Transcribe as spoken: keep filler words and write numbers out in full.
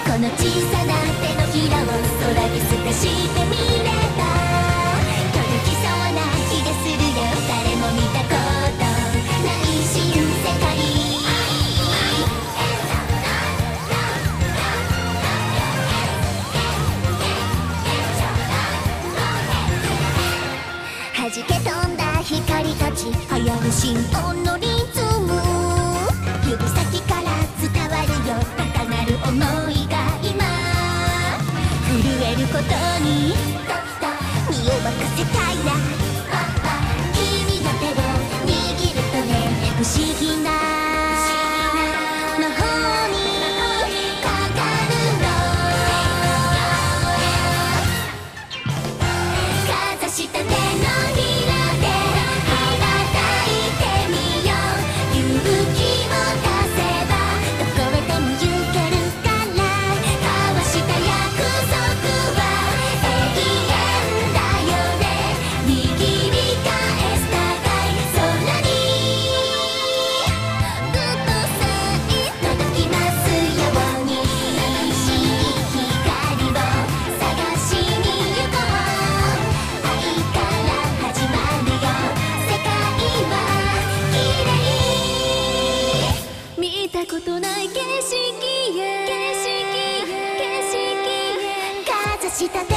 この小さな手のひらを空に透かしてみれば届きそうな気がするよ。誰も見たことない新世界。弾け飛んだ光たち流行る心音のリズム、指先から伝わるよ高鳴る想いが今震えることに身を任せたいな。君の手を握るとね不思議な魔法にかかるの。かざした手のひらで羽ばたいてみよう。勇気を出せばどこへでも行けるから交わした約束は永遠だよね。握り返す高い空にグッドサイン届きますように。眩しい光を探しに行こう。愛から始まるよ。世界は綺麗。見たことない景色へ景色へ景色へかざした手